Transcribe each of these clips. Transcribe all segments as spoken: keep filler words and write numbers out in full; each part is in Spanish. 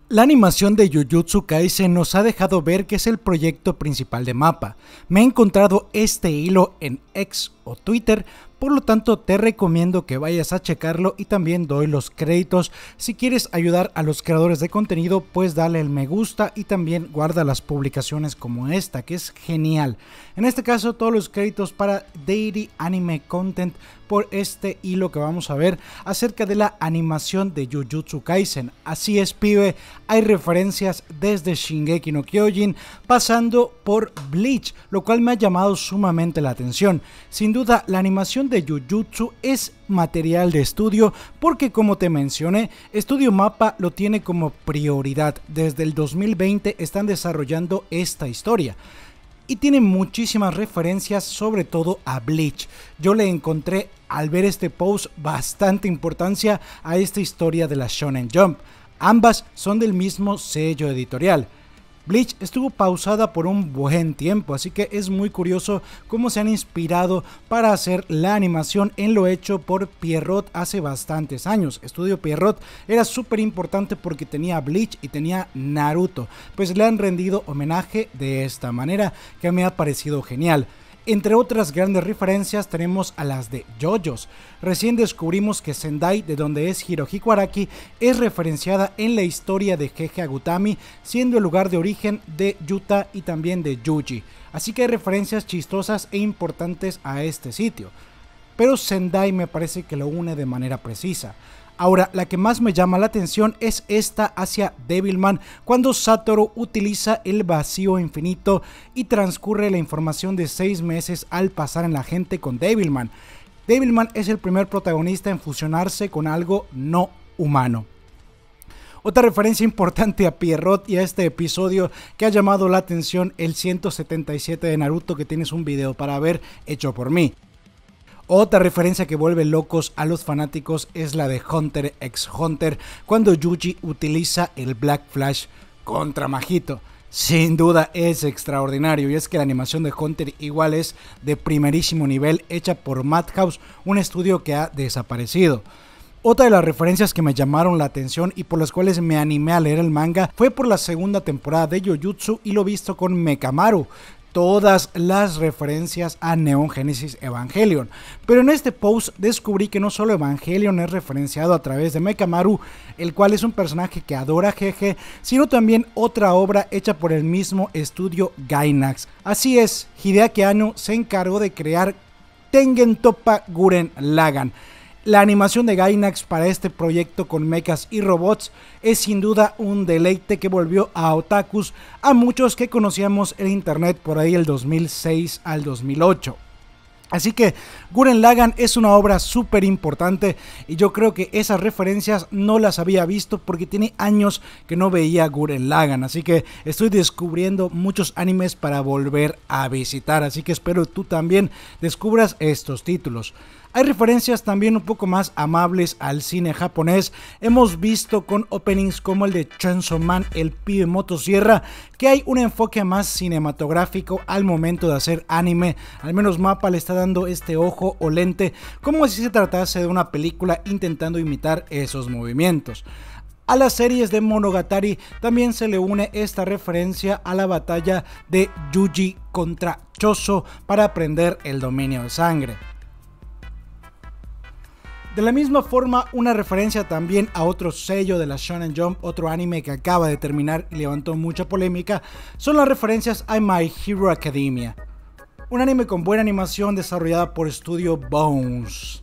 La animación de Jujutsu Kaisen nos ha dejado ver que es el proyecto principal de MAPPA. Me he encontrado este hilo en X o Twitter, por lo tanto te recomiendo que vayas a checarlo y también doy los créditos. Si quieres ayudar a los creadores de contenido, pues dale el me gusta y también guarda las publicaciones como esta, que es genial. En este caso, todos los créditos para Daily Anime Content por este hilo que vamos a ver acerca de la animación de Jujutsu Kaisen. Así es, pibe, hay referencias desde Shingeki no Kyojin pasando por Bleach, lo cual me ha llamado sumamente la atención. Sin duda, la animación de Jujutsu es material de estudio porque, como te mencioné, Estudio MAPPA lo tiene como prioridad. Desde el dos mil veinte están desarrollando esta historia y tiene muchísimas referencias, sobre todo a Bleach. Yo le encontré al ver este post bastante importancia a esta historia de la Shonen Jump. Ambas son del mismo sello editorial. Bleach estuvo pausada por un buen tiempo, así que es muy curioso cómo se han inspirado para hacer la animación en lo hecho por Pierrot hace bastantes años. Estudio Pierrot era súper importante porque tenía Bleach y tenía Naruto, pues le han rendido homenaje de esta manera que me ha parecido genial. Entre otras grandes referencias tenemos a las de JoJo's. Recién descubrimos que Sendai, de donde es Hirohiko Araki, es referenciada en la historia de Gege Agutami, siendo el lugar de origen de Yuta y también de Yuji. Así que hay referencias chistosas e importantes a este sitio. Pero Sendai me parece que lo une de manera precisa. Ahora, la que más me llama la atención es esta hacia Devilman, cuando Satoru utiliza el vacío infinito y transcurre la información de seis meses al pasar en la gente con Devilman. Devilman es el primer protagonista en fusionarse con algo no humano. Otra referencia importante a Pierrot y a este episodio que ha llamado la atención, el ciento setenta y siete de Naruto, que tienes un video para ver hecho por mí. Otra referencia que vuelve locos a los fanáticos es la de Hunter x Hunter, cuando Yuji utiliza el Black Flash contra Mahito. Sin duda es extraordinario, y es que la animación de Hunter igual es de primerísimo nivel, hecha por Madhouse, un estudio que ha desaparecido. Otra de las referencias que me llamaron la atención y por las cuales me animé a leer el manga fue por la segunda temporada de Jujutsu y lo visto con Mekamaru. Todas las referencias a Neon Genesis Evangelion, pero en este post descubrí que no solo Evangelion es referenciado a través de Mekamaru, el cual es un personaje que adora Gege, sino también otra obra hecha por el mismo estudio Gainax. Así es, Hideaki Anno se encargó de crear Tengen Toppa Gurren Lagann. La animación de Gainax para este proyecto con mechas y robots es sin duda un deleite que volvió a otakus, a muchos que conocíamos el internet por ahí el dos mil seis al dos mil ocho. Así que Gurren Lagann es una obra súper importante y yo creo que esas referencias no las había visto porque tiene años que no veía Gurren Lagann, así que estoy descubriendo muchos animes para volver a visitar, así que espero tú también descubras estos títulos. Hay referencias también un poco más amables al cine japonés. Hemos visto con openings como el de Chainsaw Man, el pibe motosierra, que hay un enfoque más cinematográfico al momento de hacer anime. Al menos MAPPA le está dando este ojo o lente, como si se tratase de una película intentando imitar esos movimientos. A las series de Monogatari también se le une esta referencia a la batalla de Yuji contra Choso para aprender el dominio de sangre. De la misma forma, una referencia también a otro sello de la Shonen Jump, otro anime que acaba de terminar y levantó mucha polémica, son las referencias a My Hero Academia, un anime con buena animación desarrollada por Studio Bones.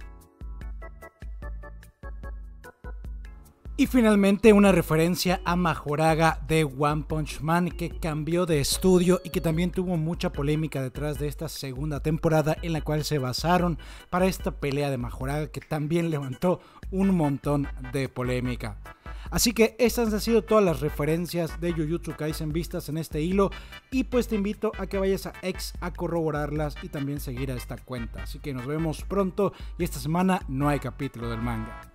Y finalmente una referencia a Majoraga de One Punch Man, que cambió de estudio y que también tuvo mucha polémica detrás de esta segunda temporada en la cual se basaron para esta pelea de Majoraga, que también levantó un montón de polémica. Así que estas han sido todas las referencias de Jujutsu Kaisen vistas en este hilo, y pues te invito a que vayas a X a corroborarlas y también seguir a esta cuenta. Así que nos vemos pronto, y esta semana no hay capítulo del manga.